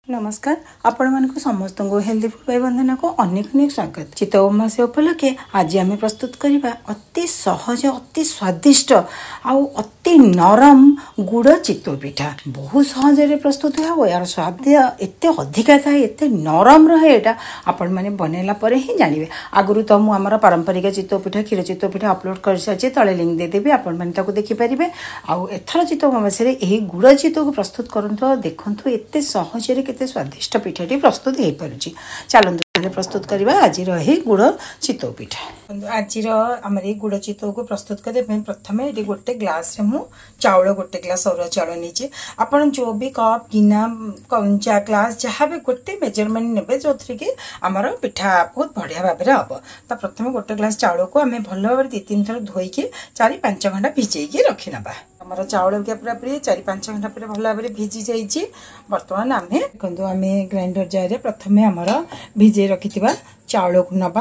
नमस्कार आपण मानक समस्त हेल्दी फूड भाई बंधन को अनेक अनेक स्वागत। चितौ अमावास्या उपलक्षे आज आम प्रस्तुत करवा अति सहज अति स्वादिष्ट आउ अति नरम गुड़ चितौ पिठा। बहुत सहज प्रस्तुत हुआ यार स्वाद एत अधिका थाए एत नरम रहे यहाँ आपण मैंने बनैला ही जानवे। आगुरी तो मुझे पारंपरिक चितौ पिठा क्षीर चितौ पिठा अपलोड कर सारी तले लिंक देदेवी आपण मैंने देखिपारे। आउ एथर चितौ अमावास्या यही गुड़ चितौ को प्रस्तुत करंतु देखंतु एत सहज स्वादिष्ट पिठाटी प्रस्तुत हो पारुछि। चलନ୍ତୁ प्रस्तुत करवा आज गुड़ चितौ पिठा। आज आम गुड़ चितौ को प्रस्तुत करने प्रथम ये गोटे ग्लास रे मु चाउल गोटे ग्लास अरुआ चाउल नहीं आपन जो भी कप गिना कंचा ग्लास जहाँ भी गोटे मेजरमेंट ने जो थी कि आमर पिठा बहुत बढ़िया भाव में हम। तो प्रथम गोटे ग्लास चाउल को आम भल भाव 2-3 थर धोईकी 4-5 घंटा भिजेकी रखी नवा। आमर चाउल के पूरा 4-5 घंटा पूरा भल भाव में भिजी जाइए। बर्तमान आम देखो आम ग्राइंडर जार प्रथम आमर भिजे रखि चाउल को नवा।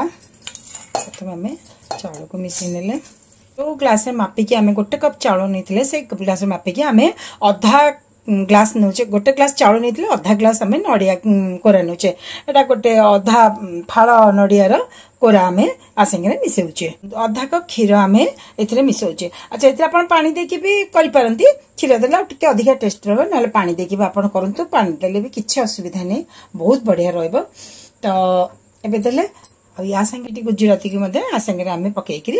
प्रथम आम चाउल को मिसई नेले जो ग्लास मापिकी आम गोटे कप चाउल नहीं से ग्लास मापिकी आम अधा ग्लास नौचे गोटे ग्लास चाउल नहीं अधा ग्लास आम नड़िया कोरा नौचे एटा गोटे अधा फाड़ नड़ियार कोरा आम आसांगे मिसौचे। अधा कप क्षीर आम ए मिसौचे। अच्छा ये आप पानी देकी भी करें क्षीर देला टे अधिका टेस्ट रहा ना पानी देकी आप करूँ पानी देले भी किसी असुविधा नहीं बहुत बढ़िया रहा। तो एबे देले या संगे गुजराती की आसांगे आम पकईकि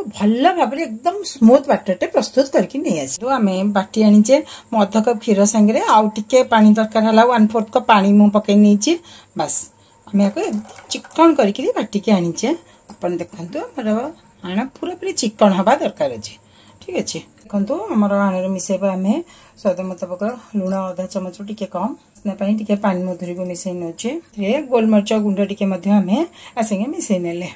भल भाव में एकदम स्मूथ बैटरटे प्रस्तुत करके नहीं आस। तो आम बाटी आनीचे मो अध कप क्षीर सागे आउ टे पानी दरकार है 1/4 कप पानी मु पकई नहीं बस आम या चिकन करके बाटिकी आनीचे। अपन देखते आण पूरा पूरी चिकन हवा दरकार अच्छे। ठीक अच्छे देखो आमर आण मिसेबा आम स्वाद मुताबक लुण अधा चमच टे कम टे पानी मधुरी को मिसई नौचे गोलमरीच गुंड टे आम आसांगे मिसई नेले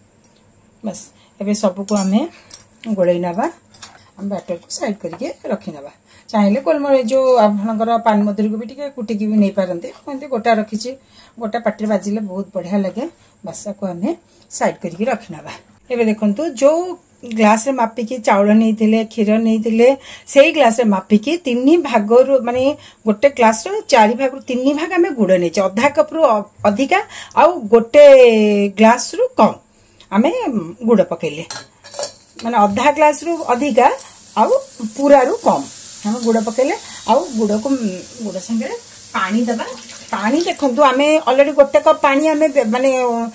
बस। एबे सबको आम गोलई नवा आम बैटर को साइड करके रखी नवा। चाहिए गोलमरीच जो आपंकर पानी मधुरी को भी टे कुटिकी भी नहीं पारते कहते गोटा रखी गोटा पाटी बाजिले बहुत बढ़िया लगे बस को आम साइड करके रखी नवा। एबे देखंतु जो ग्लास रे मापिकी चाउल नहीं क्षीर नहीं से ग्लास रे मापिकी 3 भाग माने गोटे ग्लास रो 4 भाग 3 भाग आम गुड़ नहीं अधा कप रु अधिका आउ गोटे ग्लास रु कम आम गुड़ पकेले माने अधा ग्लास रु अधिका आउ पूरा रु कम आम गुड़ पकेले आउ गुड़ को गुड़ संगे पानी दबा। पानी देखंतु आम ऑलरेडी गोटे कप पानी आम माने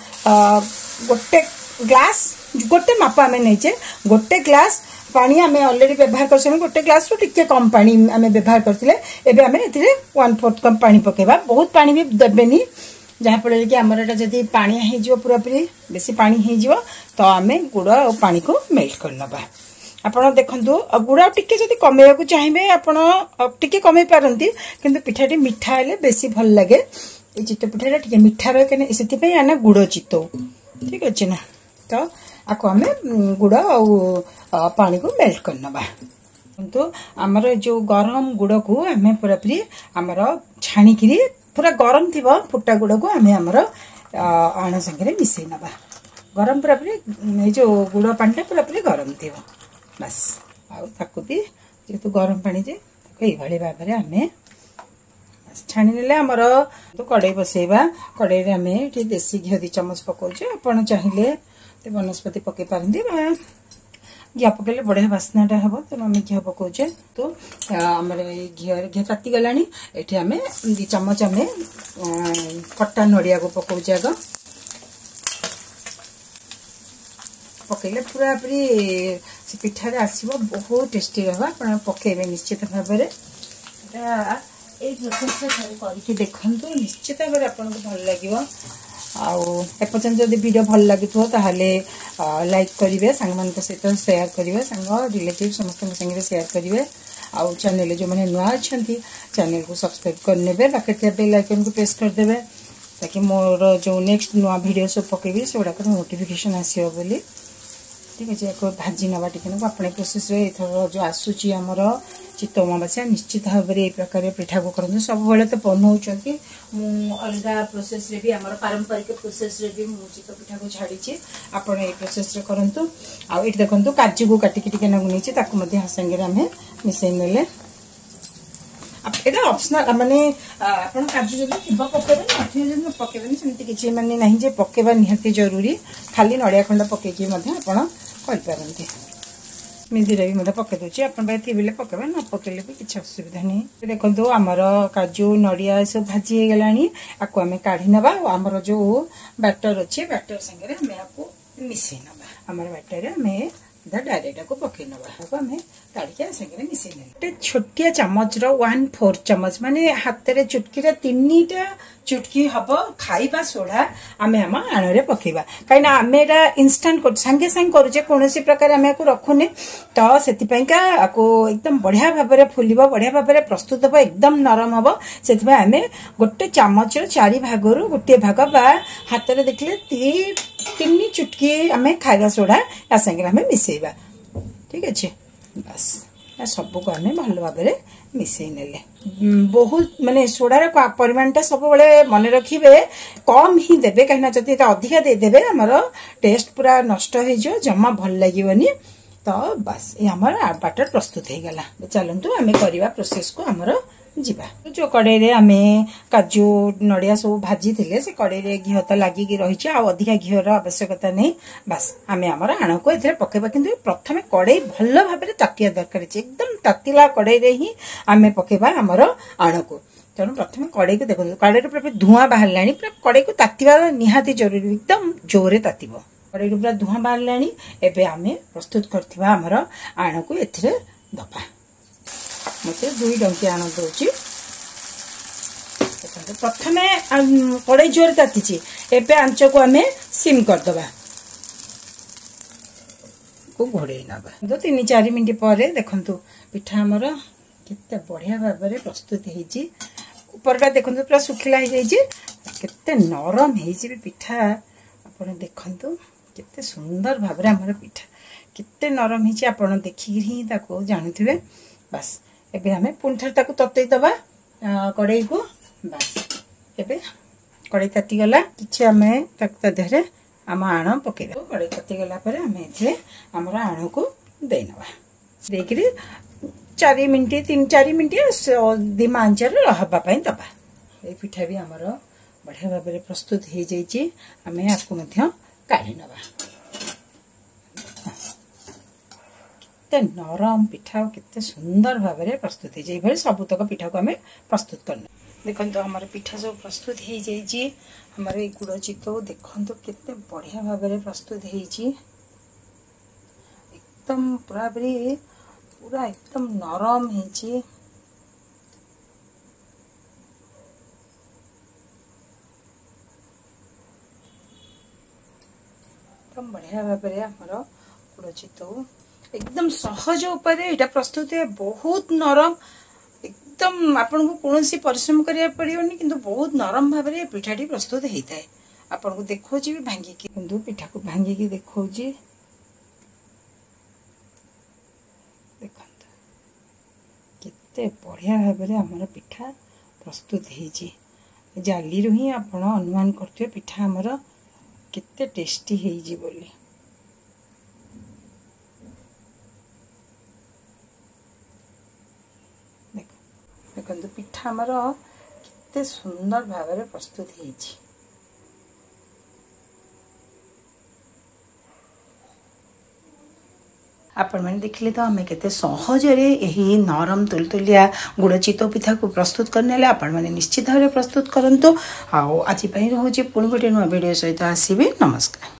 गोटे ग्लास गोटे माप आम नहीं गोटे ग्लास पानी आम ऑलरेडी व्यवहार कर गोटे ग्लास रू टिके कम पानी आम व्यवहार करते एबे आम ए 1/4 कप पानी पकेबा। बहुत पानी भी देबेनी जहाँफल कि आमर एटा जदि पानी हो पूरा पूरी बेसी पानी हो तो आम गुड़ और पानी को मेल्ट कर नबा। आपण देखंतु गुड़ टिके जदि कमेया को चाहिए आपण टिके कमे पारंती किंतु पिठाटी मिठा हेले बेसी भल लगे। ये चितौ पिठाटा टिके मिठा रहे से आना गुड़ चितौ। ठीक अच्छे ना तो आपको आम गुड़ और पानी को मेल्ट कर नवा। तो आमर जो गरम गुड़ को आम पूरा पूरी आमर छाणिकी पूरा गरम थी फुटा गुड़ को आम आमर आण संगे मिसई नवा। गरम पूरा पूरी जो गुड़ पानी पूरा पूरी गरम थी बस आकु भी जेहेतु गरम पानी जे ये भाव में आम छाणी ने आमर तो कड़े बसैबा कड़े आम ये देसी घी 2 चमच पकाउचे आपड़ चाहिए तो वनस्पति पकई पारती घी पकड़े बढ़िया बास्नाटा हम तेणु आम घी पकाउचे। तो आम घी ताती गला ये आम 2 चमच आम कटा नड़िया को पकाउचे आग पकईले पूरा पूरी से पिठारे आसो बहुत टेस्टी रहा आप पकईबे निश्चित भाव में करके देखु निश्चित भाव में आपको भल लगे। आपर्यंत जब वीडियो भल लगी लाइक करेंगे सांग मान सहित शेयर करेंगे सांग रिलेटिव समस्त संगे शेयर करेंगे। आउ चैनल जो मैंने नुआ अच्छा चैनल को सब्सक्राइब करने पाखे बेल आइकन को प्रेस करदे ताकि मोर जो नेक्स्ट नुआ वीडियो सब पकेबी से गुड़ाक नोटिफिकेशन आसो बोली। ठीक अच्छे एक भाजी नवा टिके अपने प्रोसेस एथर जो आसूची आमर चितौ अमावास्या निश्चित भाव में ये प्रकार पिठा को करते सब तो बनाऊँगी अलग प्रोसेस रे भी आमर पारंपरिक प्रोसेस रे भी चितौ पिठा को छाड़ी आपड़ ये प्रोसेस रे करंतु। आ ये देखो काजू को काटिकी टिके नहीं सागे आम मिसई नेले आप एटा ऑप्शनल माने आपण काजू जदि थिबा पकेबे नथिबे जदि पकेबे सेमति किछि माने नाही जे पकेबा निहाती जरूरी खाली नडिया खंड पकेकी मध्ये आपण कर पारंती मिदिरे भी मते पके दोची आपण बाय थिबिले पकेबे न पकेले भी किछि असुविधा नहीं देखंतु हमर काजू नडिया सब भाजी हे गलानी आको हमें काढी नबा हमर जो बैटर अछि बैटर संगे हमें आको मिसै नबा हमर बैटर हमें डायरेक्ट को पकई नवा हमें काढ़ी संगे मिसई ने छोटिया चमच 1/4 चमच माने हाथ रे चुटकी रे 3टा चुटकी हबो खाइबा सोडा आमे हम आण रे पकेबा काइना आमे एटा इंस्टेंट कर संगे संग करू जे कोनोसी प्रकार आमे को रखुने तो सेति पई का को एकदम बढ़िया भाबरे फुलिबो बढ़िया भाबरे प्रस्तुत हो एकदम नरम हबो सेति पई आमे गोटे चमच रो 4 भागरु गोटे भाग बा हाथ रे देखले 3 चुटकी आमे खाइबा सोडा या संगे आमे मिसेबा ठीक अछि बस सब को आमे भलो भाबरे मिसई नेले बहुत माने सोडार परिमाणटा सब बेले मन रखिबे कम ही देबे कहना जति अधिका दे देबे हमर टेस्ट पूरा नष्ट हो जो जम्मा भल लागिवनी तो बस ये हमर बैटर प्रस्तुत हो गला चलंतु आमे करिवा प्रोसेस को हमर जीवा जो कड़े रे आमे काजू नडिया सब भाजी थिले से कड़े रे घी तो लागी की रही आ अधिका घी रो आवश्यकता नहीं बस आमे हमर आण को एथरे पकेबा किंतु प्रथमे कड़े भल्लो भाबरे तातिया दरकार छै एकदम तातिला कड़े रे ही आमे पकेबा हमर आण को तेणु प्रथमे कड़े को देखो कड़े रे पूरा धुआं बाहर लानी पूरा कड़े को तातिबा निहाती जरूरी एकदम जोरे तातिबो कड़े रे पूरा धुआं बाहर लानी एबे आमे प्रस्तुत करथिबा हमर आण को एथरे दबा मते 2 डंकी आण दोची प्रथमे कड़े जोर ताती एबे आंच को आमे सिम कर दबा को घोड़े नबा तो 3-4 मिनिट पर देखंतु पिठा हमर केते बढ़िया भाबरे प्रस्तुत हेची ऊपरटा देखंतु पूरा सुखिला हे जाई जे केते नरम हेची पिठा आपण देखंतु केते सुंदर भाबरे हमर पिठा केते नरम हेची आपण देखि ही ताको जानुथिबे बस एबे हमें पुंठर ताको ततई दबा कड़ाई को बस एबे कड़ाई ताती गला किछ हमें तक देहरे हम आण पकेबा कड़ाई ताती गला पर हमें एथे हमर आण को देई नबा देखिरि 4 मिनिट 3-4 मिनिट दिमा आंचर रहबा पई दबा ए पिठा भी हमर बढ़िया भाबरे प्रस्तुत हे जाई छी हमें आको मध्य काढी नबा नरम पिठा कितने सुंदर भाव में प्रस्तुत हो जाए सबुतक पिठा को आम प्रस्तुत करना देखो तो हमारे पिठा सब प्रस्तुत हो जाए हमारे गुड़ चितौ देखो कितने बढ़िया भाव में प्रस्तुत हो एकदम पूरा पूरा एकदम नरम हो एकदम बढ़िया भाव में हमार गुड़ चितौ एकदम सहज उपाय एटा प्रस्तुत है बहुत नरम एकदम आपन को कोनोसी परिश्रम करिया पड़ियोनी किंतु बहुत नरम भाव में पिठाटी प्रस्तुत होता है आपन को देखो जी भांगी की किंतु पिठा को भांगी की देखो जी देखंत कितने बढ़िया भाव में हमर पिठा प्रस्तुत हेची जाली रु ही आपन अनुमान करथियो पिठा हमर कितने टेस्टी हेजी बोली देखो पिठा हमर कितने सुंदर भाव में प्रस्तुत हेची आपण मैंने देखले तो हमें केते सहज रे यही नरम तुलतुलिया गुड़ चितौ पिठा को प्रस्तुत करने आपण मैंने निश्चित भाव प्रस्तुत करंतु आज रोचे पुणी गोटे नुआ वीडियो सहित आसबि नमस्कार।